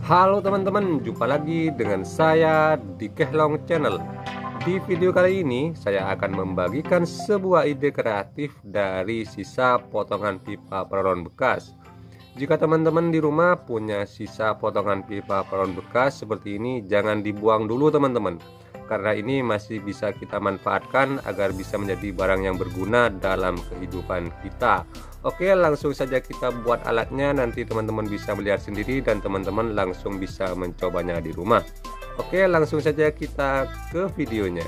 Halo teman-teman, jumpa lagi dengan saya di Kehlong Channel. Di video kali ini saya akan membagikan sebuah ide kreatif dari sisa potongan pipa paralon bekas. Jika teman-teman di rumah punya sisa potongan pipa paralon bekas seperti ini, jangan dibuang dulu teman-teman, karena ini masih bisa kita manfaatkan agar bisa menjadi barang yang berguna dalam kehidupan kita. Oke, langsung saja kita buat alatnya. Nanti teman-teman bisa melihat sendiri dan teman-teman langsung bisa mencobanya di rumah. Oke, langsung saja kita ke videonya.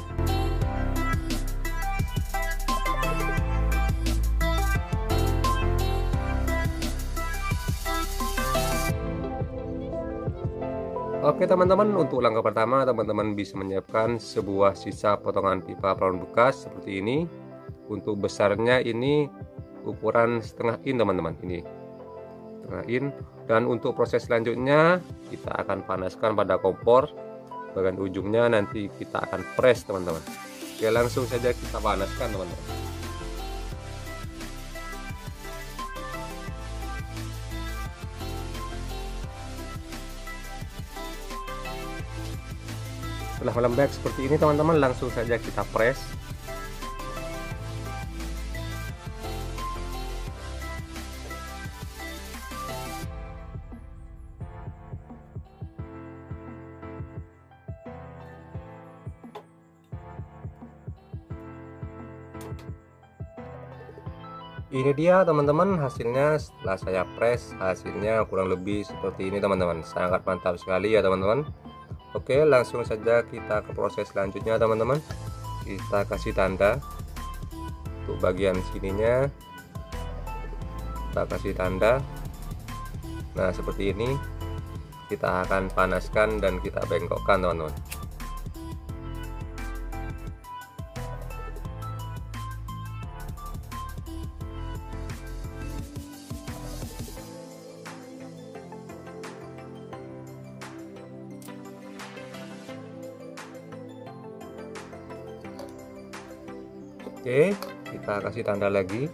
Oke teman-teman, untuk langkah pertama teman-teman bisa menyiapkan sebuah sisa potongan pipa paralon bekas seperti ini. Untuk besarnya ini ukuran setengah in teman-teman, ini setengah in. Dan untuk proses selanjutnya kita akan panaskan pada kompor. Bagian ujungnya nanti kita akan press teman-teman. Oke, langsung saja kita panaskan teman-teman. Setelah melembek seperti ini teman-teman, langsung saja kita press. Ini dia teman-teman hasilnya. Setelah saya press, hasilnya kurang lebih seperti ini teman-teman. Sangat mantap sekali ya teman-teman. Oke, langsung saja kita ke proses selanjutnya teman-teman. Kita kasih tanda untuk bagian sininya, kita kasih tanda. Nah seperti ini, kita akan panaskan dan kita bengkokkan teman-teman. Oke, kita kasih tanda lagi.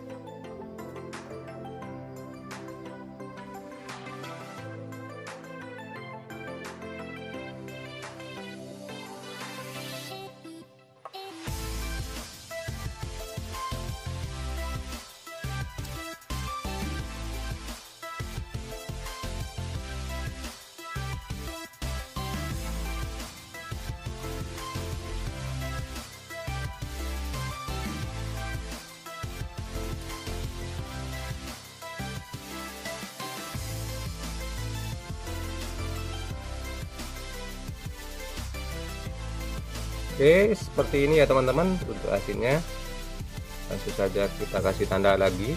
Oke, seperti ini ya teman-teman untuk hasilnya. Langsung saja kita kasih tanda lagi.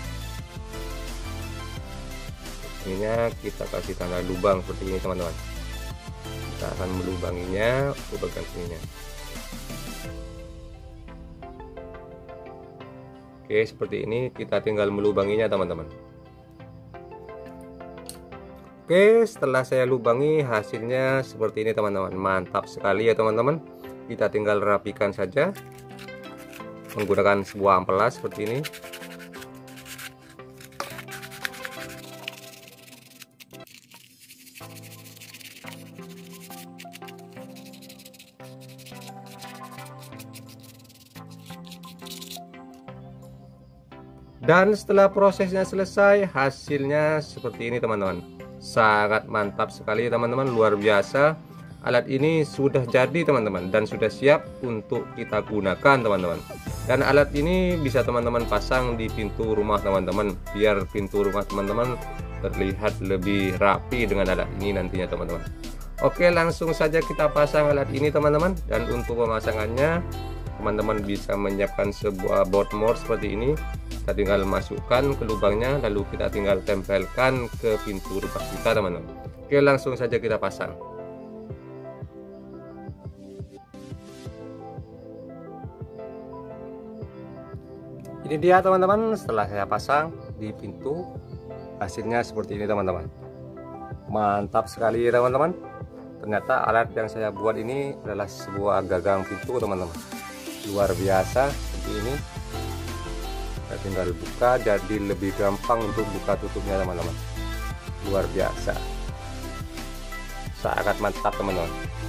Ininya kita kasih tanda lubang seperti ini teman-teman. Kita akan melubanginya untuk bagian sininya. Oke, seperti ini kita tinggal melubanginya teman-teman. Oke, setelah saya lubangi hasilnya seperti ini teman-teman. Mantap sekali ya teman-teman. Kita tinggal rapikan saja menggunakan sebuah amplas seperti ini. Dan setelah prosesnya selesai, hasilnya seperti ini teman-teman. Sangat mantap sekali teman-teman, luar biasa. Alat ini sudah jadi teman-teman dan sudah siap untuk kita gunakan teman-teman. Dan alat ini bisa teman-teman pasang di pintu rumah teman-teman, biar pintu rumah teman-teman terlihat lebih rapi dengan alat ini nantinya teman-teman. Oke, langsung saja kita pasang alat ini teman-teman. Dan untuk pemasangannya teman-teman bisa menyiapkan sebuah board seperti ini. Kita tinggal masukkan ke lubangnya, lalu kita tinggal tempelkan ke pintu rumah kita teman-teman. Oke, langsung saja kita pasang. Ini dia teman-teman, setelah saya pasang di pintu, hasilnya seperti ini teman-teman. Mantap sekali teman-teman. Ternyata alat yang saya buat ini adalah sebuah gagang pintu teman-teman. Luar biasa seperti ini. Kita tinggal buka, jadi lebih gampang untuk buka tutupnya teman-teman. Luar biasa. sangat mantap teman-teman.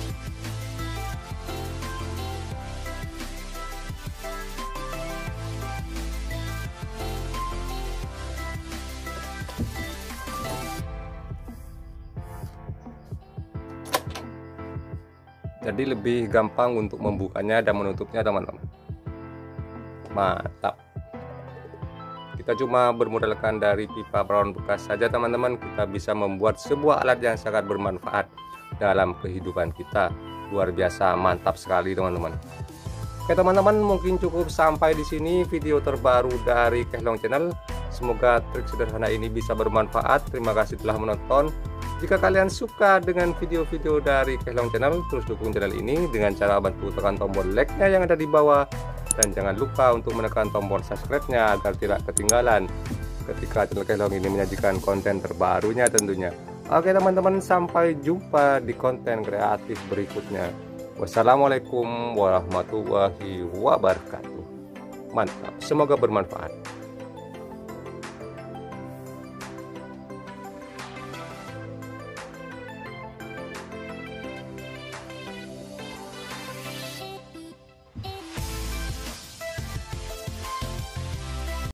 Jadi lebih gampang untuk membukanya dan menutupnya teman-teman. Mantap. Kita cuma bermodalkan dari pipa brown bekas saja teman-teman, kita bisa membuat sebuah alat yang sangat bermanfaat dalam kehidupan kita. Luar biasa, mantap sekali teman-teman. Oke teman-teman, mungkin cukup sampai di sini video terbaru dari Kehlong Channel. Semoga trik sederhana ini bisa bermanfaat. Terima kasih telah menonton. Jika kalian suka dengan video-video dari Kehlong Channel, terus dukung channel ini dengan cara bantu tekan tombol like-nya yang ada di bawah. Dan jangan lupa untuk menekan tombol subscribe-nya agar tidak ketinggalan ketika channel Kehlong ini menyajikan konten terbarunya tentunya. Oke teman-teman, sampai jumpa di konten kreatif berikutnya. Wassalamualaikum warahmatullahi wabarakatuh. Mantap, semoga bermanfaat.